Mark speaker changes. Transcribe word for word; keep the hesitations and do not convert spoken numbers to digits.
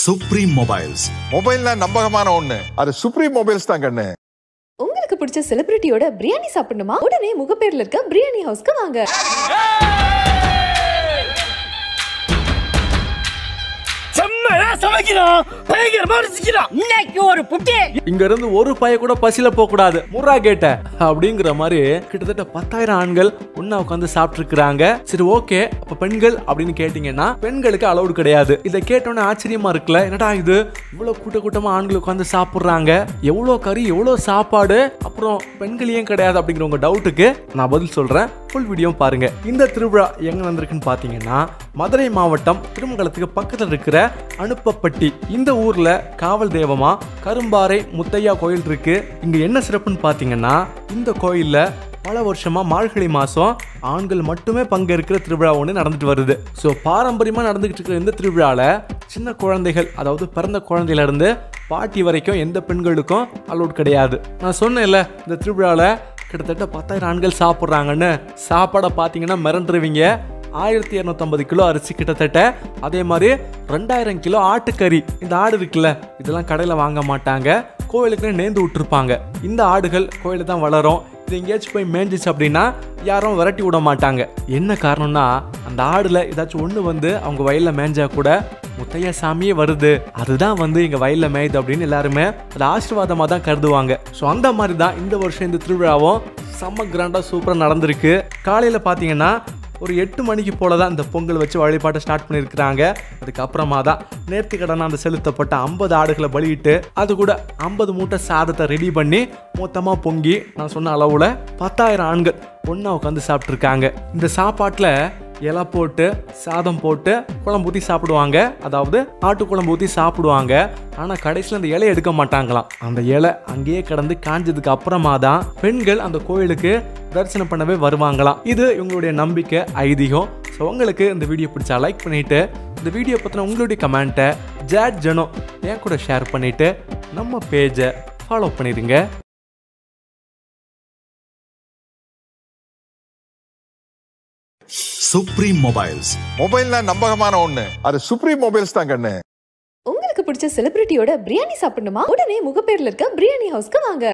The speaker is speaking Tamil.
Speaker 1: Supreme mobiles.
Speaker 2: மொபைல்னா நம்பகமான ஒண்ணு. அது சுப்ரீம் மொபைல்ஸ் தான் கண்ணு.
Speaker 3: உங்களுக்கு பிடிச்ச செலிபிரிட்டியோட பிரியாணி சாப்பிடணுமா? உடனே முகப்பேர்ல இருக்க பிரியாணி ஹவுஸ்க்கு வாங்க.
Speaker 4: இங்க இருந்து ஒரு பைய கூட பசில போக கூடாது முறா கேட்ட அப்படிங்கிற மாதிரி கிட்டத்தட்ட பத்தாயிரம் ஆண்கள் ஒன்னா உட்காந்து சாப்பிட்டு இருக்காங்க. சரி, ஓகே, அப்ப பெண்கள் அப்படின்னு கேட்டீங்கன்னா பெண்களுக்கு அலௌடு கிடையாது. இதை கேட்டோன்னே ஆச்சரியமா இருக்குல்ல, என்னடா இது இவ்வளவு கூட்ட கூட்டமா ஆண்கள் உட்காந்து சாப்பிடுறாங்க, எவ்வளவு கறி எவ்வளவு சாப்பாடு, அப்புறம் பெண்கள் ஏன் கிடையாது அப்படிங்கிற உங்க டவுட்டுக்கு நான் பதில் சொல்றேன். ஃபுல் வீடியோ பாருங்க. இந்த திருவிழா எங்க நடந்திருக்குன்னு பாத்தீங்கன்னா மதுரை மாவட்டம் திருமங்கலத்துக்கு பக்கத்துல இருக்கிற அனுப்பப்பட்டி இந்த ஊர்ல காவல் தெய்வமா கரும்பாறை முத்தையா கோயில் இருக்கு. இங்க என்ன சிறப்புன்னு பாத்தீங்கன்னா இந்த கோயில்ல பல வருஷமா மார்கழி மாசம் ஆண்கள் மட்டுமே பங்கேற்கிற திருவிழா ஒன்று நடந்துட்டு வருது. ஸோ பாரம்பரியமா நடந்துகிட்டு இருக்கிற இந்த திருவிழால சின்ன குழந்தைகள், அதாவது பிறந்த குழந்தையில இருந்து பாட்டி வரைக்கும் எந்த பெண்களுக்கும் அலோட் கிடையாது. நான் சொன்னேன்ல, இந்த திருவிழால கிட்டத்தட்ட பத்தாயிரம் ஆண்கள் சாப்பிட்றாங்கன்னு. சாப்பாடை பார்த்தீங்கன்னா மிரண்டுருவீங்க. ஆயிரத்தி இரநூத்தி ஐம்பது கிலோ அரிசி கிட்டத்தட்ட, அதே மாதிரி ரெண்டாயிரம் கிலோ ஆட்டுக்கறி. இந்த ஆடு இருக்குல்ல, இதெல்லாம் கடையில் வாங்க மாட்டாங்க, கோயிலுக்குன்னு நேர்ந்து விட்டுருப்பாங்க. இந்த ஆடுகள் கோயில தான் வளரும். இது எங்கேயாச்சும் போய் மேய்ஞ்சிச்சு அப்படின்னா யாரும் விரட்டி விட மாட்டாங்க. என்ன காரணம்னா, அந்த ஆடுல ஏதாச்சும் ஒன்று வந்து அவங்க வயலில் மேய்ஞ்சா கூட முத்தையா சாமியே வருது, அதுதான் வந்து எங்க வயல்ல மேயுது அப்படின்னு எல்லாருமே அது ஆசீர்வாதமா தான் கருதுவாங்க. ஸோ அந்த மாதிரி தான் இந்த வருஷம் இந்த திருவிழாவும் செம்ம கிராண்டா சூப்பரா நடந்திருக்கு. காலையில பாத்தீங்கன்னா ஒரு எட்டு மணிக்கு போல தான் இந்த பொங்கல் வச்சு வழிபாட்டை ஸ்டார்ட் பண்ணியிருக்கிறாங்க. அதுக்கப்புறமா தான் நேர்த்தி கடனா அந்த செலுத்தப்பட்ட ஐம்பது ஆடுகளை பலியிட்டு அது கூட ஐம்பது மூட்டை சாதத்தை ரெடி பண்ணி மொத்தமாக பொங்கி நான் சொன்ன அளவில் பத்தாயிரம் ஆண்கள் ஒன்றா உட்காந்து சாப்பிட்ருக்காங்க. இந்த சாப்பாட்டில் இலை போட்டு சாதம் போட்டு குழம்பு ஊற்றி சாப்பிடுவாங்க, அதாவது ஆட்டு குழம்பு ஊற்றி சாப்பிடுவாங்க. ஆனால் கடைசியில் அந்த இலையை எடுக்க மாட்டாங்களாம். அந்த இலை அங்கேயே கிடந்து காஞ்சதுக்கு அப்புறமா தான் பெண்கள் அந்த கோயிலுக்கு தரிசனம் பண்ணவே வருவாங்களாம். இது இவங்களுடைய நம்பிக்கை, ஐதீகம். ஸோ உங்களுக்கு இந்த வீடியோ பிடிச்சா லைக் பண்ணிட்டு, இந்த வீடியோ பற்றின உங்களுடைய கமெண்ட்டை ஜாட் ஜனோ என் கூட ஷேர் பண்ணிட்டு நம்ம பேஜை ஃபாலோ பண்ணிடுங்க.
Speaker 1: Supreme mobiles.
Speaker 2: மொபைல்னா நம்பகமான ஒண்ணு. அது சுப்ரீம் மொபைல்ஸ் தான் கண்ணு.
Speaker 3: உங்களுக்கு பிடிச்ச செலிபிரிட்டியோட பிரியாணி சாப்பிடணுமா? உடனே முகப்பேர்ல இருக்க பிரியாணி ஹவுஸ்க்கு வாங்க.